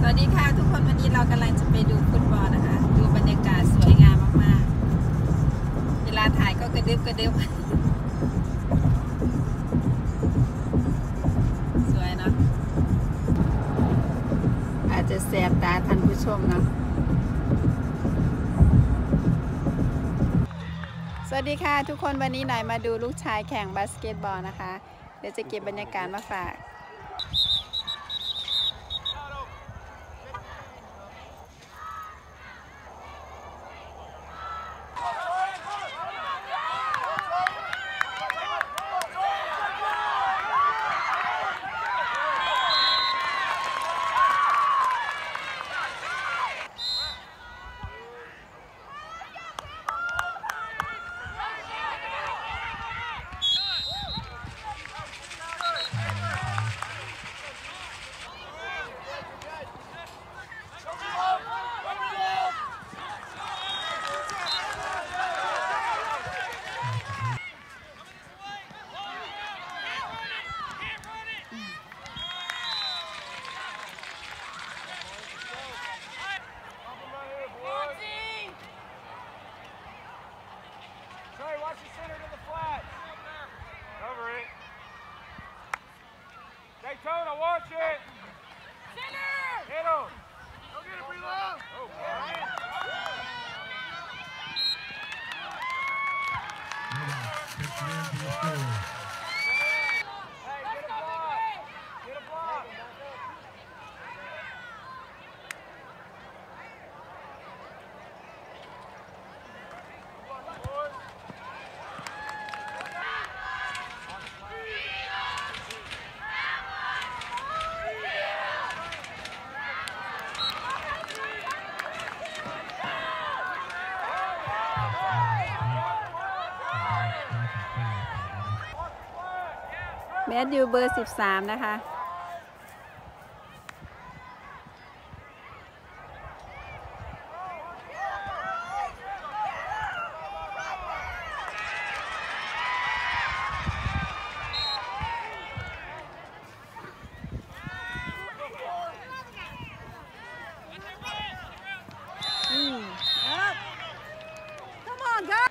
สวัสดีค่ะทุกคนวันนี้เรากำลังจะไปดูฟุตบอลนะคะดูบรรยากาศสวยงามมากๆเวลาถ่ายก็กระดึบสวยเนาะอาจจะแสบตาท่านผู้ชมเนาะสวัสดีค่ะทุกคนวันนี้หน่อยมาดูลูกชายแข่งบาสเกตบอลนะคะเดี๋ยวจะเก็บบรรยากาศมาฝาก Watch the center to the flat. Cover it. Daytona, watch it. Center! Hit him. Go get it, Brelow. Oh, man. Hey, get a block. Get a block. แมทธิวเบอร์13นะคะCome on, guys.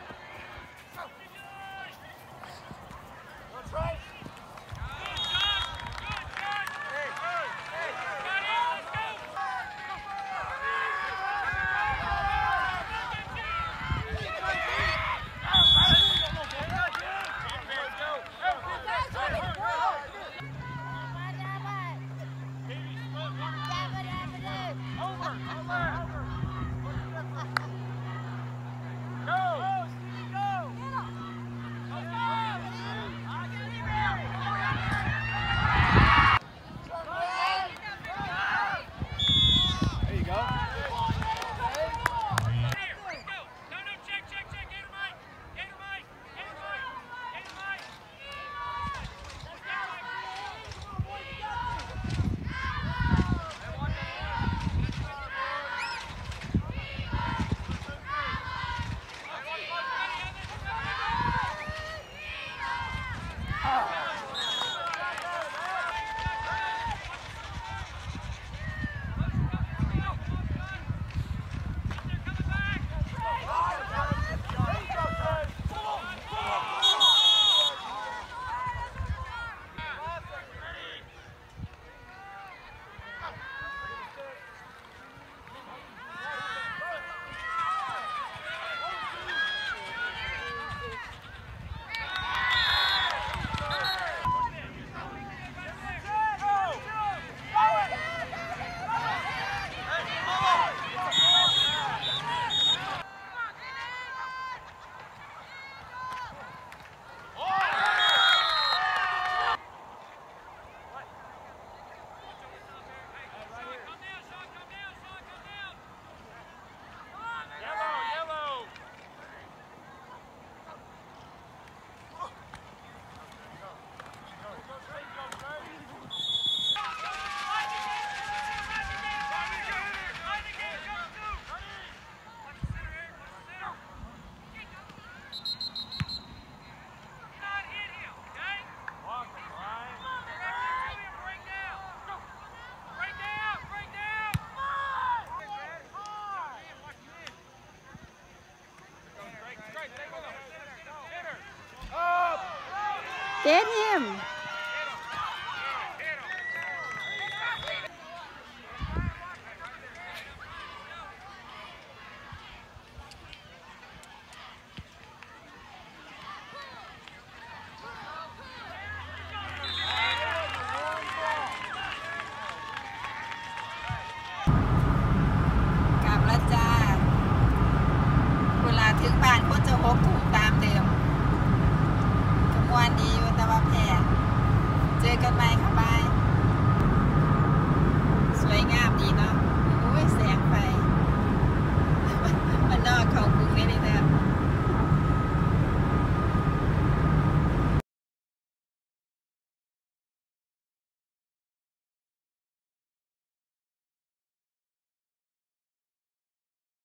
Get him